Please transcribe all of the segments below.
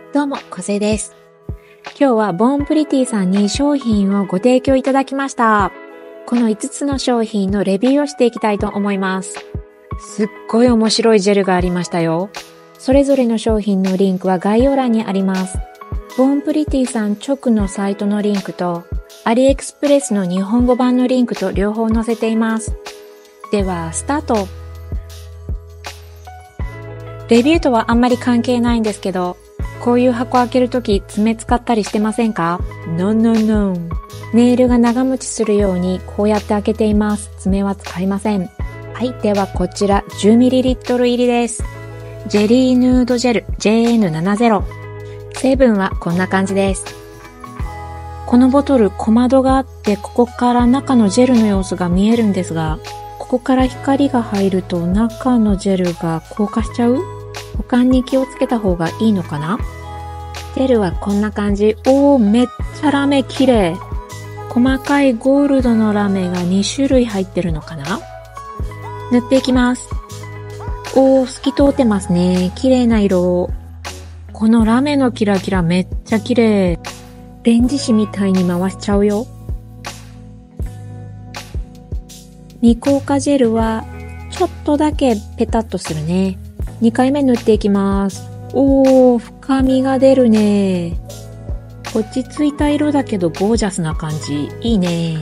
どうも、小瀬です。今日はボーンプリティさんに商品をご提供いただきました。この5つの商品のレビューをしていきたいと思います。すっごい面白いジェルがありましたよ。それぞれの商品のリンクは概要欄にあります。ボーンプリティさん直のサイトのリンクと、アリエクスプレスの日本語版のリンクと両方載せています。では、スタート。レビューとはあんまり関係ないんですけど、こういう箱開けるとき爪使ったりしてませんか？ No, no, no。ネイルが長持ちするようにこうやって開けています。爪は使いません。はい、ではこちら 10ml 入りです。ジェリーヌードジェル JN70。成分はこんな感じです。このボトル小窓があって、ここから中のジェルの様子が見えるんですが、ここから光が入ると中のジェルが硬化しちゃう？保管に気をつけた方がいいのかな？ジェルはこんな感じ。めっちゃラメ綺麗。細かいゴールドのラメが2種類入ってるのかな？塗っていきます。透き通ってますね。綺麗な色。このラメのキラキラめっちゃ綺麗。レンジ紙みたいに回しちゃうよ。未硬化ジェルはちょっとだけペタッとするね。2回目塗っていきます。深みが出るね。落ち着いた色だけどゴージャスな感じ。いいね。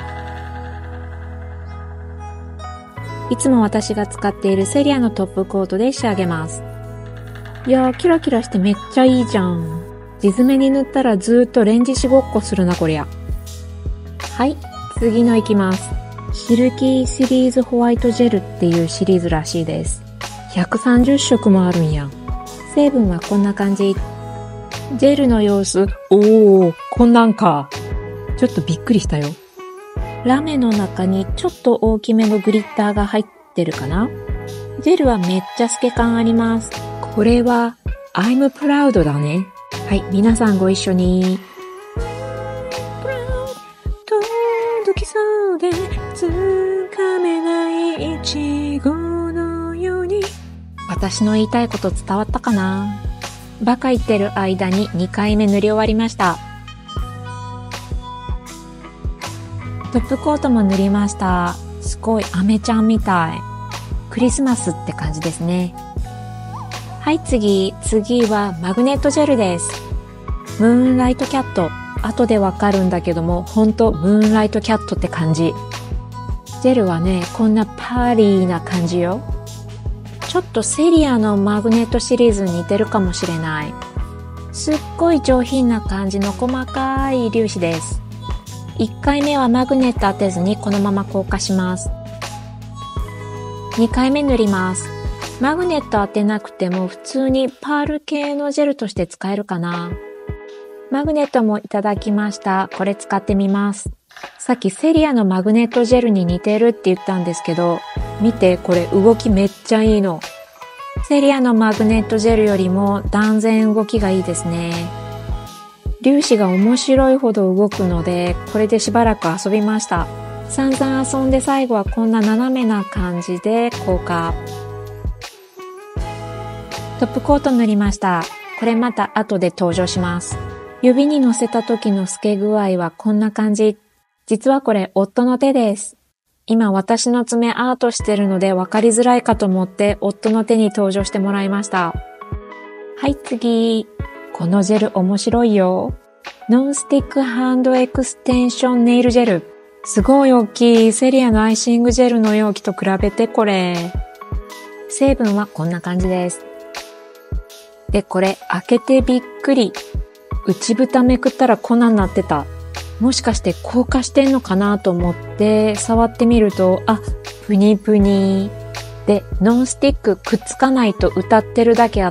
いつも私が使っているセリアのトップコートで仕上げます。いやー、キラキラしてめっちゃいいじゃん。地爪に塗ったらずーっとレンジしごっこするなこりゃ。はい、次のいきます。シルキーシリーズホワイトジェルっていうシリーズらしいです。130色もあるんやん。成分はこんな感じ。ジェルの様子、こんなんか。ちょっとびっくりしたよ。ラメの中にちょっと大きめのグリッターが入ってるかな。ジェルはめっちゃ透け感あります。これは I'm proud だね。はい、皆さんご一緒に。届きそうでつかめないイチゴのように。私の言いたいこと伝わったかな？バカ言ってる間に2回目塗り終わりました。トップコートも塗りました。すごいアメちゃんみたい。クリスマスって感じですね。はい、次はマグネットジェルです。ムーンライトキャット。後でわかるんだけども、ほんとムーンライトキャットって感じ。ジェルはね、こんなパーリーな感じよ。ちょっとセリアのマグネットシリーズに似てるかもしれない。すっごい上品な感じの細かい粒子です。1回目はマグネット当てずにこのまま硬化します。2回目塗ります。マグネット当てなくても普通にパール系のジェルとして使えるかな。マグネットもいただきました。これ使ってみます。さっきセリアのマグネットジェルに似てるって言ったんですけど、見てこれ動きめっちゃいいの。セリアのマグネットジェルよりも断然動きがいいですね。粒子が面白いほど動くので、これでしばらく遊びました。散々遊んで最後はこんな斜めな感じで硬化。トップコート塗りました。これまた後で登場します。指に乗せた時の透け具合はこんな感じ。実はこれ夫の手です。今私の爪アートしてるので分かりづらいかと思って夫の手に登場してもらいました。はい、次。このジェル面白いよ。ノンスティックハンドエクステンションネイルジェル。すごい大きいセリアのアイシングジェルの容器と比べてこれ。成分はこんな感じです。で、これ開けてびっくり。内蓋めくったら粉になってた。もしかして硬化してんのかなと思って触ってみると、プニプニ。で、ノンスティックくっつかないと歌ってるだけあって、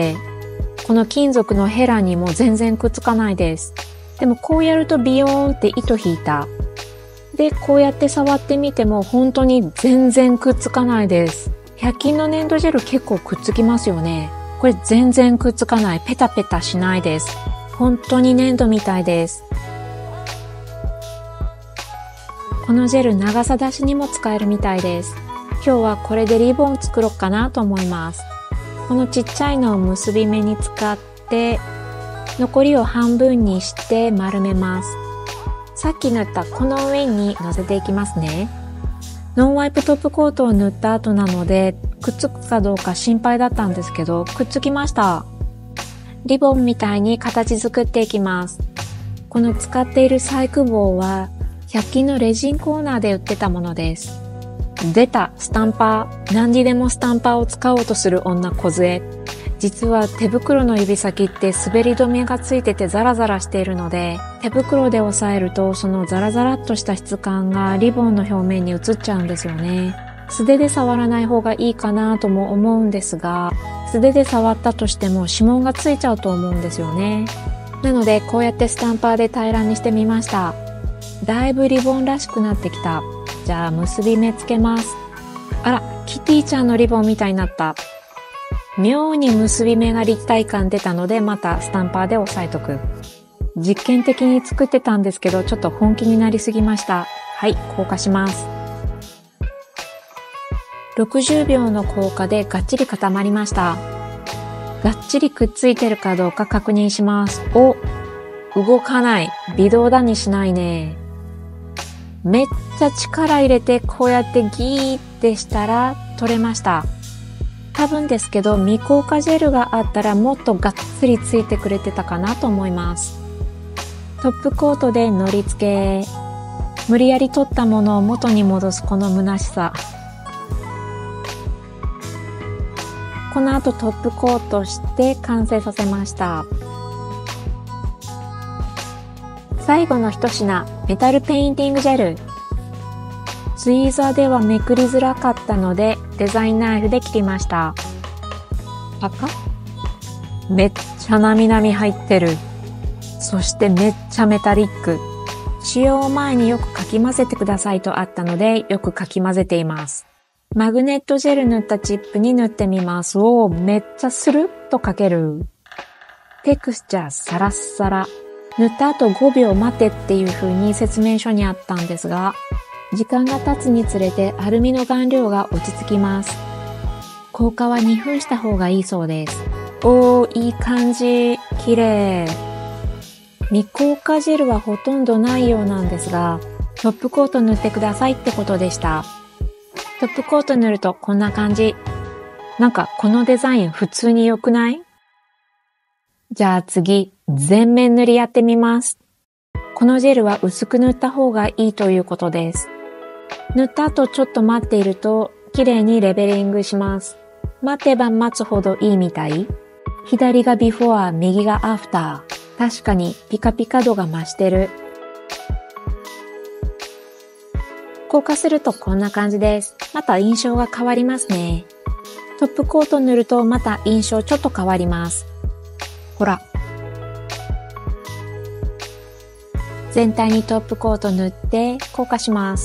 この金属のヘラにも全然くっつかないです。でもこうやるとビヨーンって糸引いた。で、こうやって触ってみても本当に全然くっつかないです。100均の粘土ジェル結構くっつきますよね。これ全然くっつかない。ペタペタしないです。本当に粘土みたいです。このジェル長さ出しにも使えるみたいです。今日はこれでリボン作ろうかなと思います。このちっちゃいのを結び目に使って残りを半分にして丸めます。さっき塗ったこの上に乗せていきますね。ノンワイプトップコートを塗った後なので、くっつくかどうか心配だったんですけど、くっつきました。リボンみたいに形作っていきます。この使っている細工棒は、100均のレジンコーナーで売ってたものです。出た、スタンパー。何にでもスタンパーを使おうとする女小杖。実は手袋の指先って滑り止めがついててザラザラしているので、手袋で押さえるとそのザラザラっとした質感がリボンの表面に移っちゃうんですよね。素手で触らない方がいいかなとも思うんですが、素手で触ったとしても指紋がついちゃうと思うんですよね。なのでこうやってスタンパーで平らにしてみました。だいぶリボンらしくなってきた。じゃあ結び目つけます。あら、キティちゃんのリボンみたいになった。妙に結び目が立体感出たのでまたスタンパーで押さえとく。実験的に作ってたんですけどちょっと本気になりすぎました。はい、硬化します。60秒の硬化でがっちり固まりました。がっちりくっついてるかどうか確認します。お、動かない。微動だにしないね。めっちゃ力入れてこうやってギーってしたら取れました。多分ですけど未硬化ジェルがあったらもっとがっつりついてくれてたかなと思います。トップコートでのり付け。無理やり取ったものを元に戻すこの虚しさ。この後トップコートして完成させました。最後の一品、メタルペインティングジェル。ツイーザーではめくりづらかったのでデザインナイフで切りました。赤？めっちゃなみなみ入ってる。そしてめっちゃメタリック。使用前によくかき混ぜてくださいとあったのでよくかき混ぜています。マグネットジェル塗ったチップに塗ってみます。おー、めっちゃスルッとかける。テクスチャーサラッサラ。塗った後5秒待てっていう風に説明書にあったんですが、時間が経つにつれてアルミの顔料が落ち着きます。硬化は2分した方がいいそうです。おー、いい感じ。綺麗。未硬化ジェルはほとんどないようなんですが、トップコート塗ってくださいってことでした。トップコート塗るとこんな感じ。なんかこのデザイン普通に良くない？じゃあ次、全面塗りやってみます。このジェルは薄く塗った方がいいということです。塗った後ちょっと待っていると綺麗にレベリングします。待てば待つほどいいみたい。左がビフォア、右がアフター。確かにピカピカ度が増してる。硬化するとこんな感じです。また印象が変わりますね。トップコート塗るとまた印象ちょっと変わります。ほら。全体にトップコート塗って硬化します。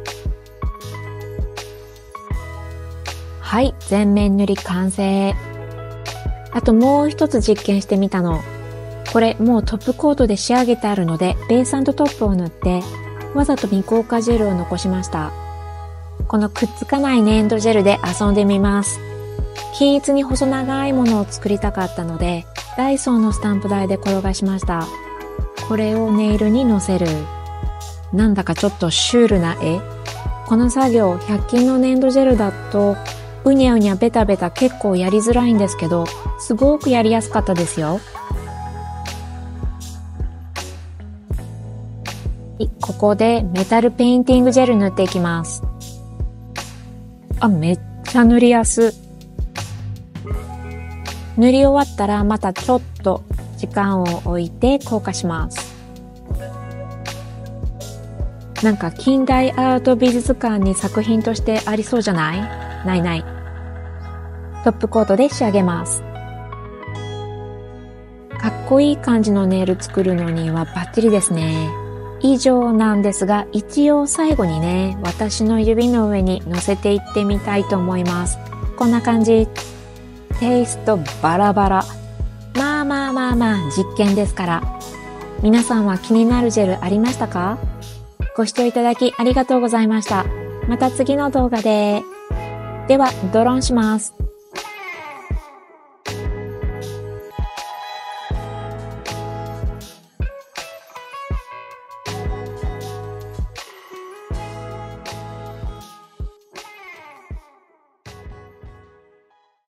はい、全面塗り完成。あともう一つ実験してみたの。これもうトップコートで仕上げてあるので、ベース&トップを塗って、わざと未硬化ジェルを残しました。このくっつかない粘土ジェルで遊んでみます。均一に細長いものを作りたかったので、ダイソーのスタンプ台で転がしました。これをネイルにのせる。なんだかちょっとシュールな絵。この作業、100均の粘土ジェルだと、うにゃうにゃベタベタ結構やりづらいんですけど、すごくやりやすかったですよ。ここでメタルペインティングジェル塗っていきます。あ、めっちゃ塗りやす。塗り終わったらまたちょっと時間を置いて硬化します。なんか近代アート美術館に作品としてありそうじゃない？ないない。トップコートで仕上げます。かっこいい感じのネイル作るのにはバッチリですね。以上なんですが、一応最後にね、私の指の上に乗せていってみたいと思います。こんな感じ。テイストバラバラ。まあ実験ですから。皆さんは気になるジェルありましたか？ご視聴いただきありがとうございました。また次の動画で。では、ドローンします。